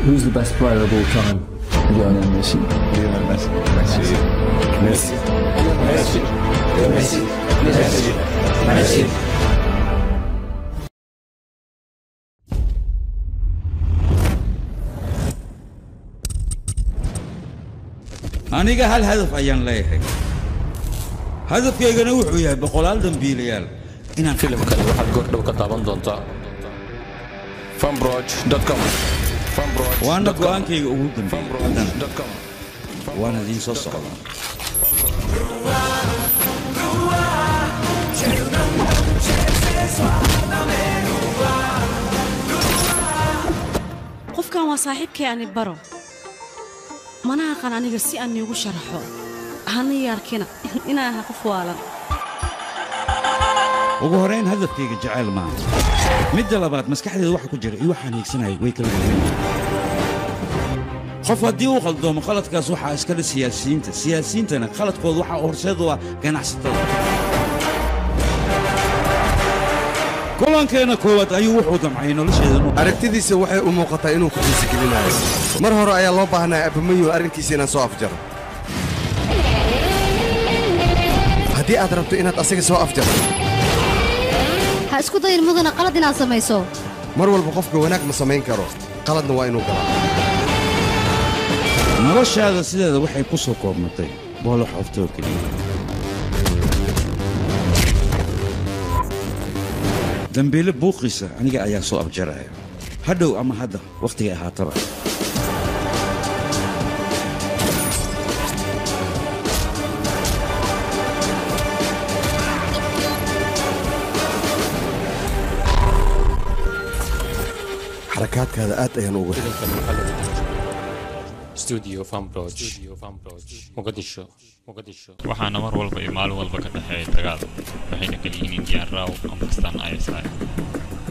Who's the best player of all time? Lionel Messi. Lionel Messi. Messi. Messi. Messi. Messi. Messi. Messi. aniga hal hadaf ayaan leeyahay hadafkaygana wuxuu yahay boqolaal dambiilayaal inaan filimkan waxaad goordhow ka daawan doontaa fanbroch.com waana go'aankayga ugu dambeeyay waana idiin soo socdaa qofkan waa saaxiibkay ani baro mana aqaan aniga si aan iigu sharaxo hana yarkina inaan qof waalan ugu horeyn hadafkayga jacayl maaha midda labaad maskaxdeeda waxa ku jira iyo waxaan hiigsanayay way kala duwan qof haddii uu khaldoomo khaladkaas waxaa iska leh siyaasiyiintana khaladkooda waxaa horseed u ah ganacsatada kulankeena koowaad ayuu wuxuu damcay nolosheeda aragtidiisa waxay u muuqataa inuu ku xiisagelinayo mar hore ayaa loo baahnaa abamayo arrinkiisa inaan soo afjaro haddii aad rabto inaad asaga soo afjarto ha isku dayin mudana qalad inaad samayso mar walba qofka wanaag ma samayn karo qaladna waa inuu galaa noloshaada sideeda waxay ku soo koobmatay boolo xoftoo keliya dambiile buuqiisa aniga ayaa soo abjaraya hadhow ama hadda wakhtigay ahaataba xarakaadkaada aad ayaan ugu studio fanbroch muqdisho waxaana mar walba iyo maalin walba ka dhaxeeya dagaal waxayna kala yihiin indiyaan raaw ama kastaan ISI